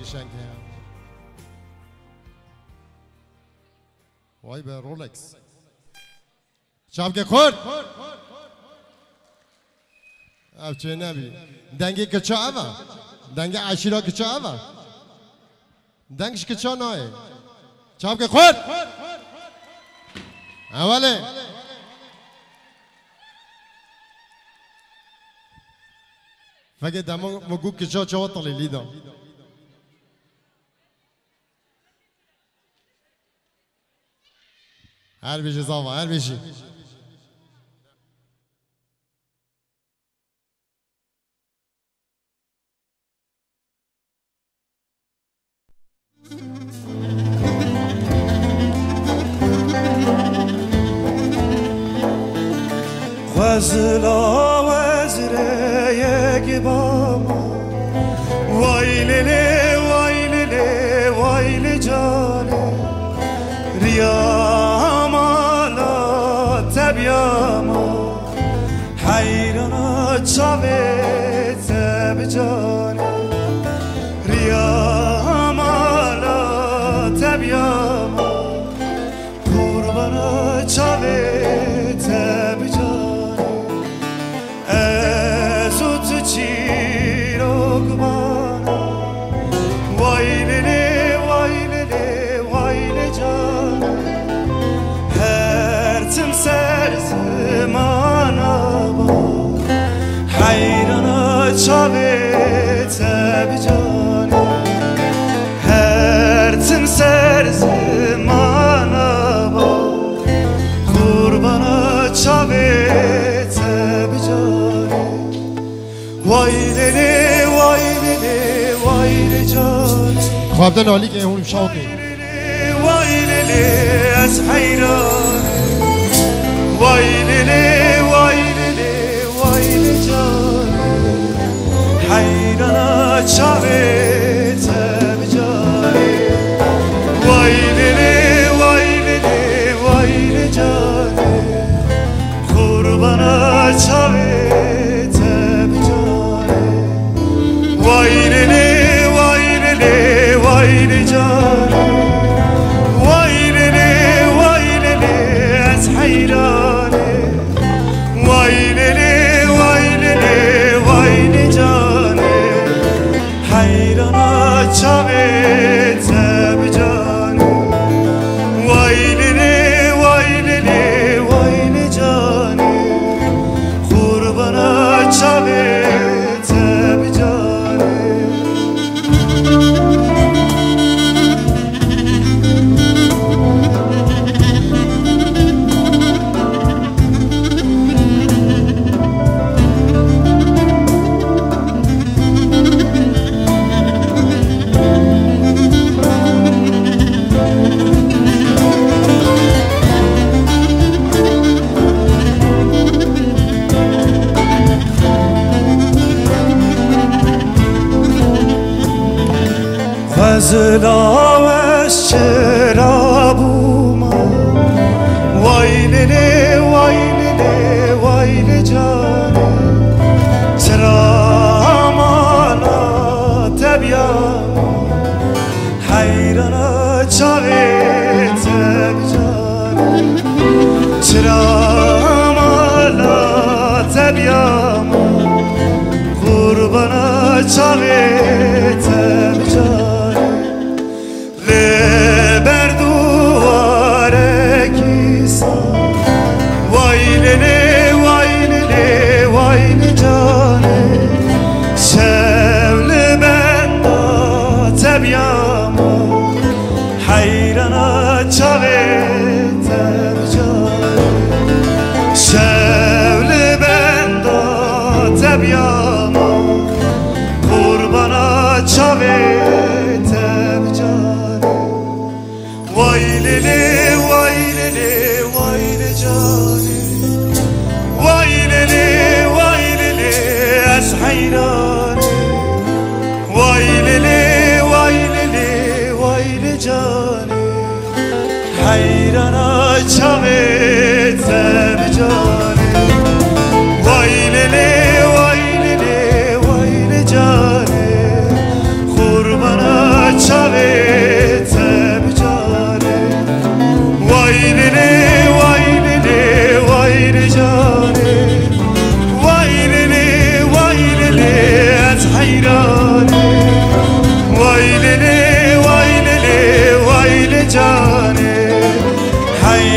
وای به رولکس شب خورد اب چه نبی دنگی کچا اوا دنگ عشیرا کچا اوا دنگش کچا نایه شب خورد اوله فقط دمو مگو کچا چوا طلی لیدا هر بیشی زاوا هر بیشی وزلا وزره یک بابا وایلله وایلله وایل جانه ریامالا تبیاما حیرانا چاوه تب جانه ریامالا تبیاما قربانا چاوه تب جانه چاوه تب جانه هر تن سر زمانه با قربانا چاوه تب جانه وای دلی وای جانه خوابدن عالی که اون شاوتی وای دلی از حیران وای دلی وای جانه حیرانا چاوه تب جانه وایلله وایلله وایل جانه قربانا چاوه تب جانه وایلله وایلله وایل جانه وایلله وایلله از حیرانه وایلله چاوه تب جانه وایلله وایلله وایل جانه قربانا چاوه تب جانه فضلاوش چرا بوما وایلله وایلله وایل جانه چرا مالا تبیاما حیرانا چاوه تب جانه چرا مالا تبیاما قربانا چاوه تب جانه بردواره کیسا وایلله وایلله وایل جانه شول بندا تبیاما حیرانا چاوه تب جانه شول بندا تبیاما قربانا چاوه تب جانه وایلله وایلله وایل جانه وایلله وایلله از حیرانه وایلله وایلله وایل جانه حیرانا چاوه تب جانه وایلله وایلله وایل جانه قربانا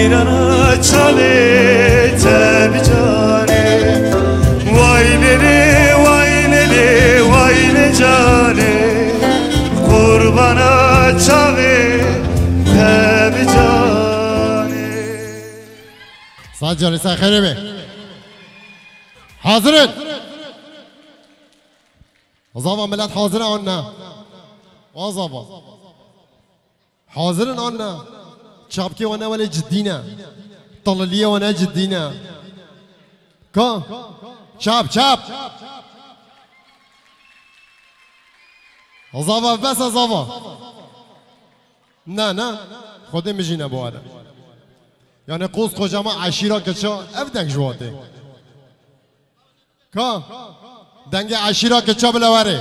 حیران چاویت بجانه وای لیلی وای لیلی وای لجانه قربان چاویت بجانه سعد جلسه خیره به حاضرین زاوا ملت حاضر آن نه زاوا حاضرین آن نه چابکی و نه ولی جدی نه طلالیه و نه جدی نه که چاب زاوا بس زاوا نه خود میجینه بواره یعنی قوس کجاما عشیرا کچا افدنگ جواته که دنگ عشیرا کچا بلواره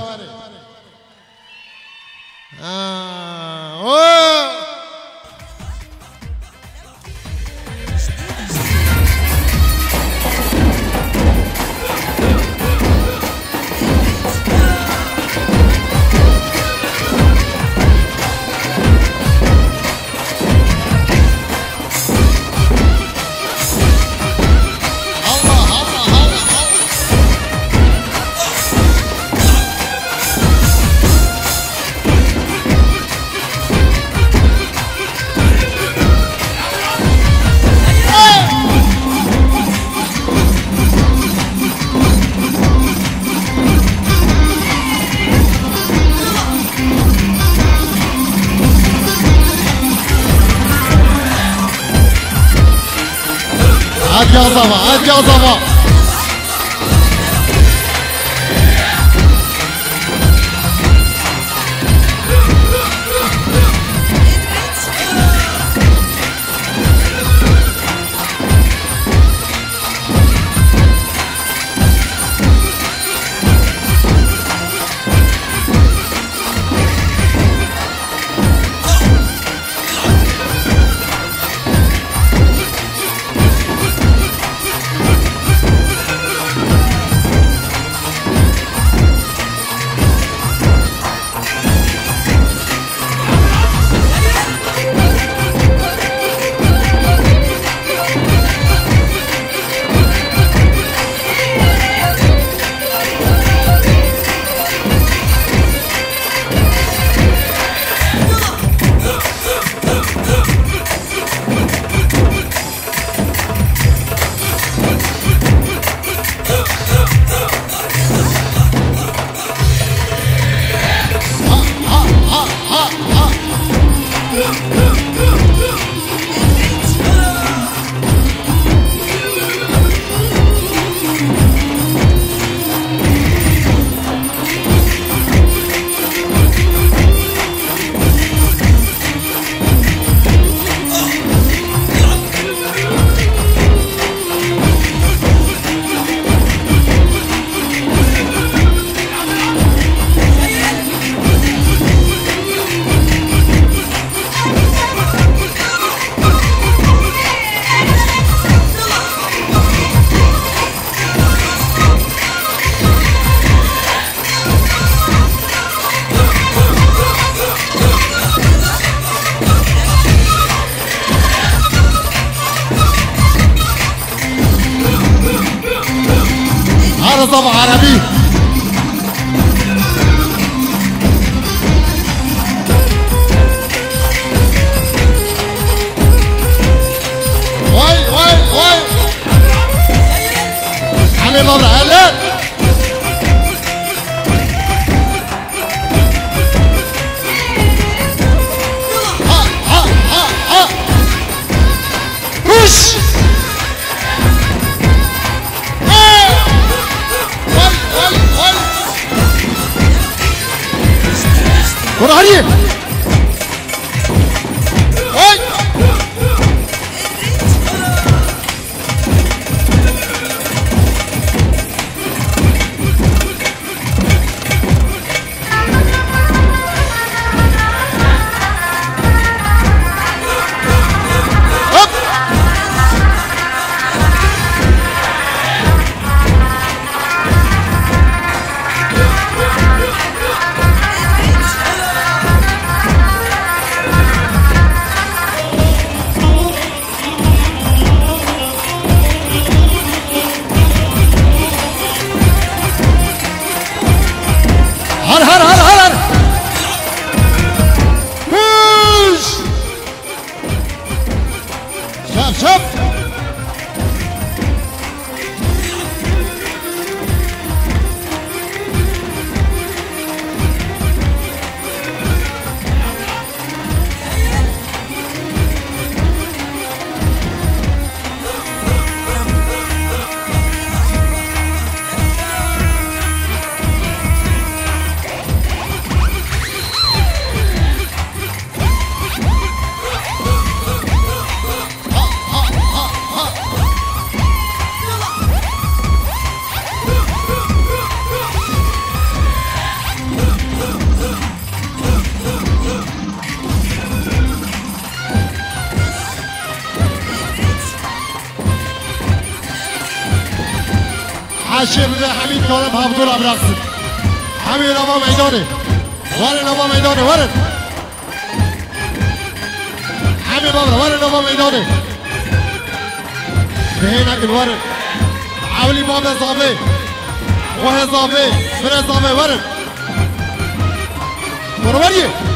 عاد يا زما هذا طبع عربي واي علي الوضع هلا روش ورا عليه واي حاشیه بده حمید کارم هفتور ابرقصد حمید نما میدانه وارد نما میدانه وارد حمید بابا وارد نما میدانه بهی نکن وارد اولی باب اضافه و اضافه بر اضافه وارد برو وریه